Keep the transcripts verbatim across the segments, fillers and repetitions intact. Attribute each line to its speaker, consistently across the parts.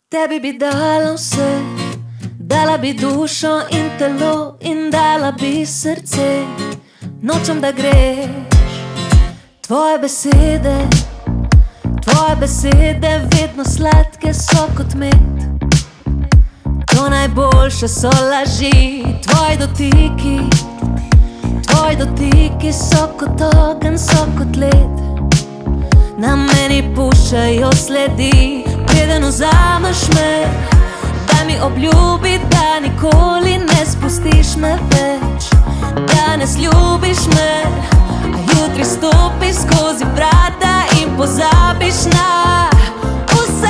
Speaker 1: Tebi bi dala vse, dala bi dušo in telo in dala bi srce. Nočem, da greš, tvoje besede, tvoje besede vedno sladke so kot med. To najboljše so laži, tvoji dotiki, tvoji dotiki so kot ogenj, so kot led. Na meni puščajo sledi, preden vzameš me. Daj mi obljubi, da nikoli ne spustiš me več. Danes ljubiš me, a jutri stopiš skozi vrata in pozabiš na vse.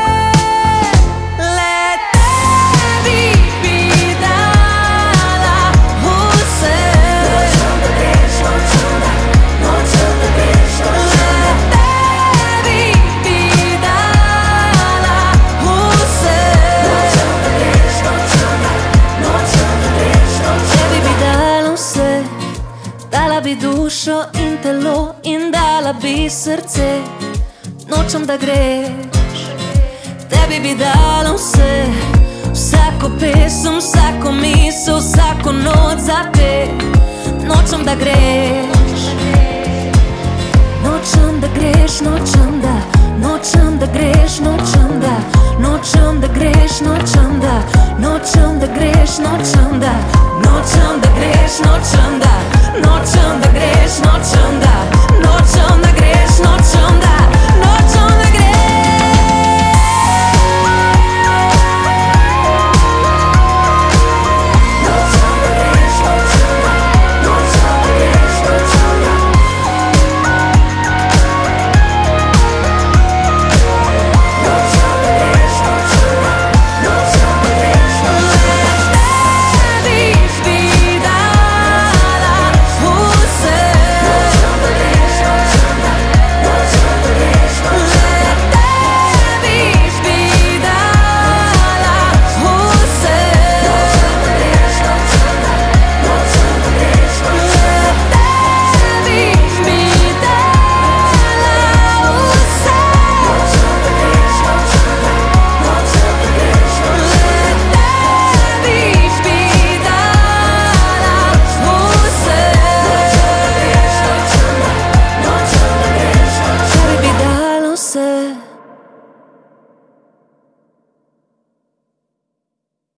Speaker 1: Le tebi bi dala vse. Nočem, da greš, nočem, da, nočem, da greš, nočem, da. Le tebi bi dala vse. Nočem, da greš, nočem, da, nočem, da greš, nočem. Tebi bi dala vse, dala bi dušo in telo in dala bi srce. Nočem, da greš, tebi bi dala vse. Vsako pesem, vsako misel, vsako noč za te. Nočem, da greš, nočem, da greš, nočem, da, nočem, da greš, nočem,